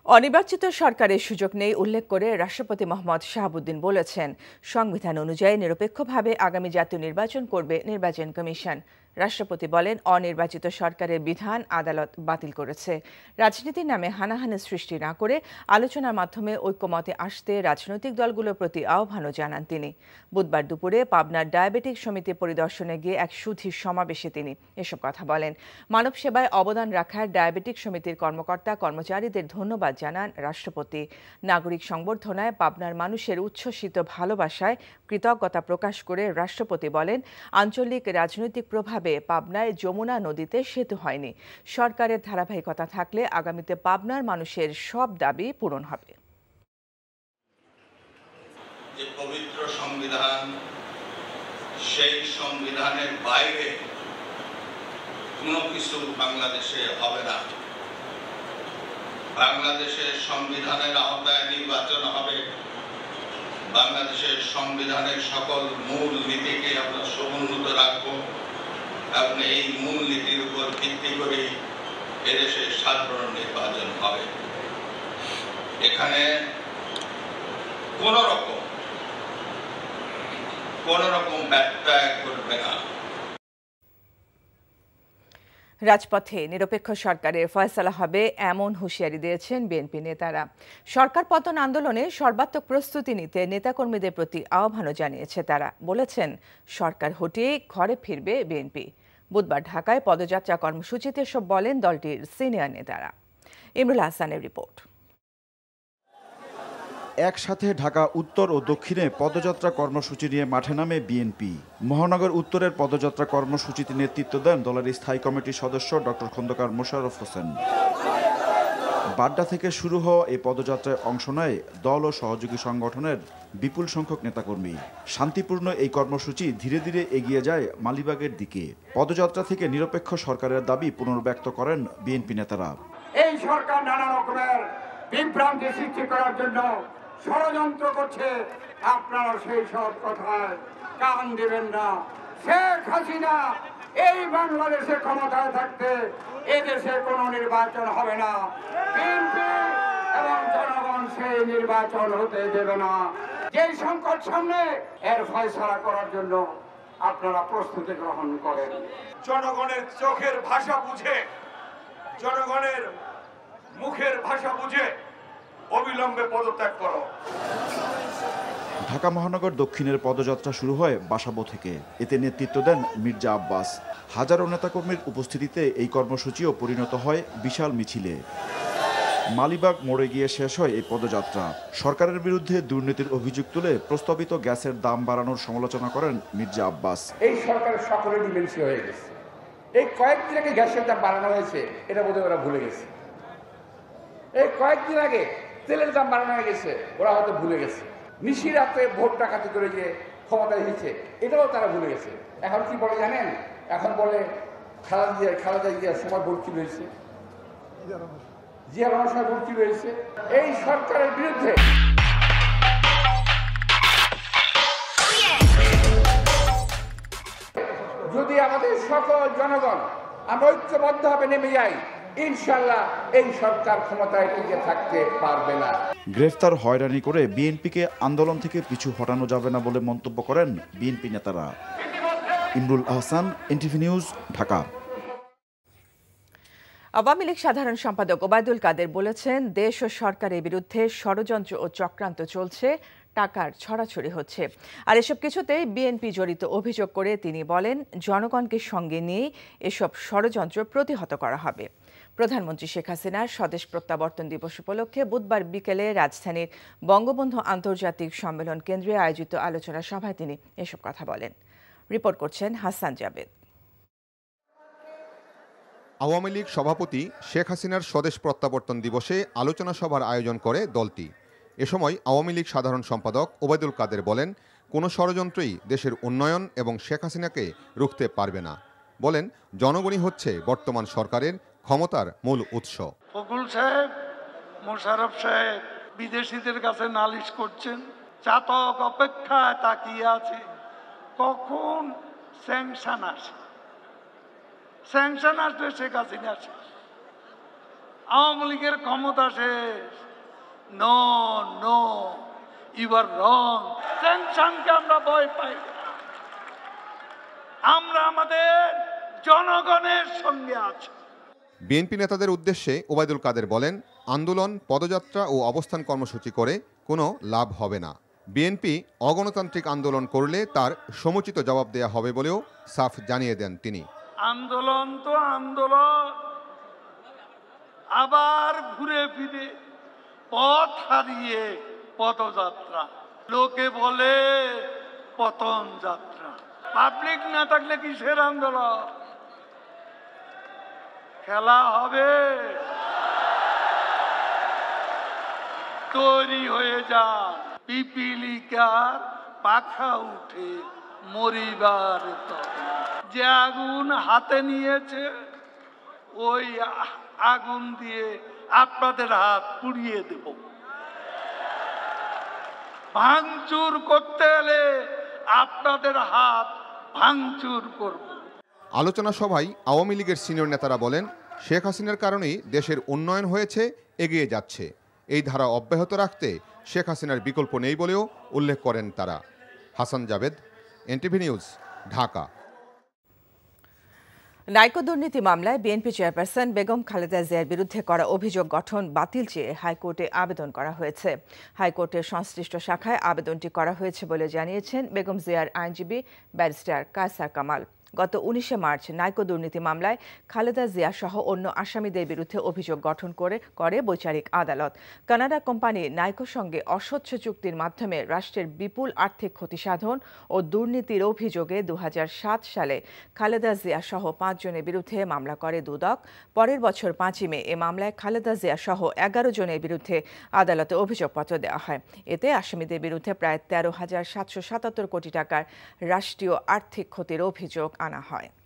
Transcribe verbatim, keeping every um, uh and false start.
অনির্বাচিত সরকারের সুযোগ নেই উল্লেখ করে রাষ্ট্রপতি মোহাম্মদ শাহাবুদ্দিন বলেছেন, সংবিধান অনুযায়ী নিরপেক্ষভাবে আগামী জাতীয় নির্বাচন করবে নির্বাচন কমিশন। রাষ্ট্রপতি বলেন, অনির্বাচিত সরকারের বিধান আদালত বাতিল করেছে। রাজনীতির নামে হানাহানি সৃষ্টি না করে আলোচনার মাধ্যমে ঐক্যমতে আসতে রাজনৈতিক দলগুলোর প্রতি আহ্বানও জানান তিনি। বুধবার দুপুরে পাবনার ডায়াবেটিক সমিতি পরিদর্শনে গিয়ে এক সুধী সমাবেশে তিনি এসব কথা বলেন। মানব সেবায় অবদান রাখার ডায়াবেটিক সমিতির কর্মকর্তা কর্মচারীদের ধন্যবাদ জানান রাষ্ট্রপতি। নাগরিক সংবর্ধনায় পাবনার মানুষের উচ্ছ্বসিত ভালোবাসায় কৃতজ্ঞতা প্রকাশ করে রাষ্ট্রপতি বলেন, আঞ্চলিক রাজনৈতিক প্রভাবে পাবনায় যমুনা নদীতে সেতু হয়নি। সরকারের ধারাবাহিকতা থাকলে আগামীতে পাবনার মানুষের সব দাবি পূরণ হবে। যে পবিত্র সংবিধান, সেই সংবিধানের বাইরে কোনো কিছু বাংলাদেশে হবে না। বাংলাদেশের সংবিধানের আওতায় নির্বাচন হবে। বাংলাদেশের সংবিধানের সকল মূল নীতিকে আমরা সমুন্নত রাখব এবং এই মূল নীতির উপর ভিত্তি করে এদেশে সাধারণ নির্বাচন হবে। এখানে কোন রকম কোন রকম ব্যত্যয় ঘটবে না। রাজপথে নিরপেক্ষ সরকারের ফয়সালা হবে এমন হুঁশিয়ারি দিয়েছেন বিএনপি নেতারা। সরকার পতন আন্দোলনে সর্বাত্মক প্রস্তুতি নিতে নেতাকর্মীদের প্রতি আহ্বানও জানিয়েছে তারা। বলেছেন, সরকার হটিয়ে ঘরে ফিরবে বিএনপি। বুধবার ঢাকায় পদযাত্রা কর্মসূচিতে সব বলেন দলটির সিনিয়র নেতারা। ইমরুল হাসানের রিপোর্ট। একসাথে ঢাকা উত্তর ও দক্ষিণে পদযাত্রা কর্মসূচি নিয়ে মাঠে নামে বিএনপি। মহানগর উত্তরের পদযাত্রা কর্মসূচিতে নেতৃত্ব দেন দলের স্থায়ী কমিটির সদস্য ডক্টর খন্দকার মোশাররফ হোসেন। বাড্ডা থেকে শুরু হওয়া এই পদযাত্রায় অংশ নেয় দল ও সহযোগী সংগঠনের বিপুল সংখ্যক নেতাকর্মী। শান্তিপূর্ণ এই কর্মসূচি ধীরে ধীরে এগিয়ে যায় মালিবাগের দিকে। পদযাত্রা থেকে নিরপেক্ষ সরকারের দাবি পুনর্ব্যক্ত করেন বিএনপি নেতারা। এই সরকার নানা রকমের বিভ্রান্তি সৃষ্টি করার জন্য ষড়যন্ত্র করছে, আপনারা সেই সব কথায় কান দেবেন না। শেখ হাসিনা এই বাংলাদেশে ক্ষমতায় থাকতে এদেশে কোনো নির্বাচন হবে না। বিএনপি এবং জনগণ সেই নির্বাচন হতে দেবে না। যেই সংকট সামনে, এর ফয়সালা করার জন্য আপনারা প্রস্তুতি গ্রহণ করেন। জনগণের চোখের ভাষা বুঝে, জনগণের মুখের ভাষা বুঝে অবিলম্বে পদত্যাগ করো। ঢাকা মহানগর দক্ষিণের পদযাত্রা শুরু হয় বাসাবো থেকে। এতে নেতৃত্ব দেন মির্জা আব্বাস। হাজারো নেতাকর্মীর উপস্থিতিতে এই কর্মসূচিও পরিণত হয় বিশাল মিছিলে। মালিবাগ মোড়ে গিয়ে শেষ হয় এই পদযাত্রা। সরকারের বিরুদ্ধে দুর্নীতির অভিযোগ তুলে প্রস্তাবিত গ্যাসের দাম বাড়ানোর সমালোচনা করেন মির্জা আব্বাস। এই সরকারের সকলের ডিমেন্সি হয়ে গেছে। এই কয়েকদিন আগে গ্যাসের দাম বাড়ানো হয়েছে, এটা বোধহয় ওরা ভুলে গেছে। এই কয়েকদিন আগে তেলের দাম বাড়ানো হয়ে গেছে, ওরা হয়তো ভুলে গেছে। নিশি রাতে ভোট ডাকাতি করে যে ক্ষমতায় এসেছে, এটাও তারা ভুলে গেছে। এখন কি বলে জানেন? এখন বলে খালেদা জিয়া খালেদা জিয়ার সময় ভোট কি রয়েছে, জিয়া রহমানের সময় ভোট কি রয়েছে। এই সরকারের বিরুদ্ধে যদি আমাদের সকল জনগণ আমরা ঐক্যবদ্ধভাবে নেমে যাই, ইনশাআল্লাহ এই সরকার ক্ষমতায় টিকে থাকতে পারবে না। গ্রেফতার হয়রানি করে বিএনপিকে আন্দোলন থেকে পিছু হটানো যাবে না বলে মন্তব্য করেন বিএনপি নেতারা। Imrul Hasan, NTV news, Dhaka. আওয়ামী লীগ সাধারণ সম্পাদক ওবায়দুল কাদের বলেছেন, দেশ ও সরকারের বিরুদ্ধে ষড়যন্ত্র ও চক্রান্ত চলছে, টাকার ছড়াছড়ি হচ্ছে। আর এসব কিছুতেই বিএনপি জড়িত অভিযোগ করে তিনি বলেন, জনগণকে সঙ্গে নিয়ে এসব ষড়যন্ত্র প্রতিহত করা হবে। প্রধানমন্ত্রী শেখ হাসিনার স্বদেশ প্রত্যাবর্তন দিবস উপলক্ষে বুধবার বিকেলে রাজধানীর বঙ্গবন্ধু আন্তর্জাতিক সম্মেলন কেন্দ্রে আয়োজিত আলোচনা সভায় তিনি এসব কথা বলেন। রিপোর্ট করছেন হাসান জাবেদ। আওয়ামী লীগ সভাপতি শেখ হাসিনার স্বদেশ প্রত্যাবর্তন দিবসে আলোচনা সভার আয়োজন করে দলটি। এ সময় আওয়ামী লীগ সাধারণ সম্পাদক ওবায়দুল কাদের বলেন, কোনো ষড়যন্ত্রই দেশের উন্নয়ন এবং শেখ হাসিনাকে রুখতে পারবে না। বলেন, জনগণই হচ্ছে বর্তমান সরকারের ক্ষমতার মূল উৎস। ফখরুল সাহেব, মোশাররফ সাহেব বিদেশিদের কাছে নালিশ করছেন, চাতক অপেক্ষায় তাকিয়ে আছে কখন স্যাংশন আসে। স্যাংশন আসলে শেখ হাসিনা শেষ। আওয়ামী লীগের ক্ষমতা শেষ। No no, you are wrong. স্যাংশনকে আমরা ভয় পাই না, আমরা আমাদের জনগণের সঙ্গে আছি। বিএনপি নেতাদের উদ্দেশ্যে ওবায়দুল কাদের বলেন, আন্দোলন, পদযাত্রা ও অবস্থান কর্মসূচি করে কোনো লাভ হবে না। বিএনপি অগণতান্ত্রিক আন্দোলন করলে তার সমুচিত জবাব দেয়া হবে বলেও সাফ জানিয়ে দেন তিনি। আন্দোলন তো আন্দোলন, আবার ঘুরে ফিরে পথ হারিয়ে পদযাত্রা, লোকে বলে পতন যাত্রা। পাবলিক না থাকলে কিসের আন্দোলন? খেলা হবে, তৈরি হয়ে যান। পিপিলিকার পাখা উঠে মরিবার তবে, যে আগুন হাতে নিয়েছে ওই আগুন দিয়ে আপনাদের হাত পুড়িয়ে দেব। ভাঙচুর করতে এলে আপনাদের হাত ভাঙচুর করব। আলোচনা সভায় আওয়ামী লীগের সিনিয়র নেতারা বলেন, শেখ হাসিনার কারণেই দেশের উন্নয়ন হয়েছে, এগিয়ে যাচ্ছে। এই ধারা অব্যাহত রাখতে শেখ হাসিনার বিকল্প নেই বলেও উল্লেখ করেন তারা। Hasan Javed, NTV news, Dhaka. Niko দুর্নীতি মামলায় বিএনপি চেয়ারপারসন বেগম খালেদা জিয়ার বিরুদ্ধে করা অভিযোগ গঠন বাতিল চেয়ে হাইকোর্টে আবেদন করা হয়েছে। হাইকোর্টের সংশ্লিষ্ট শাখায় আবেদনটি করা হয়েছে বলে জানিয়েছেন বেগম জিয়ার আইনজীবী ব্যারিস্টার কায়সার কামাল। গত উনিশে মার্চ নাইকো দুর্নীতি মামলায় খালেদা জিয়া সহ অন্য আসামিদের বিরুদ্ধে অভিযোগ গঠন করে করে বৈচারিক আদালত। কানাডা কোম্পানি নাইকোর সঙ্গে অস্বচ্ছ চুক্তির মাধ্যমে রাষ্ট্রের বিপুল আর্থিক ক্ষতি সাধন ও দুর্নীতির অভিযোগে দু হাজার সাত সালে খালেদা জিয়া সহ পাঁচজনের বিরুদ্ধে মামলা করে দুদক। পরের বছর পাঁচই মে এ মামলায় খালেদা জিয়া সহ এগারো জনের বিরুদ্ধে আদালতে অভিযোগপত্র দেওয়া হয়। এতে আসামিদের বিরুদ্ধে প্রায় তেরো হাজার সাতশো সাতাত্তর কোটি টাকার রাষ্ট্রীয় আর্থিক ক্ষতির অভিযোগ আনা হয়।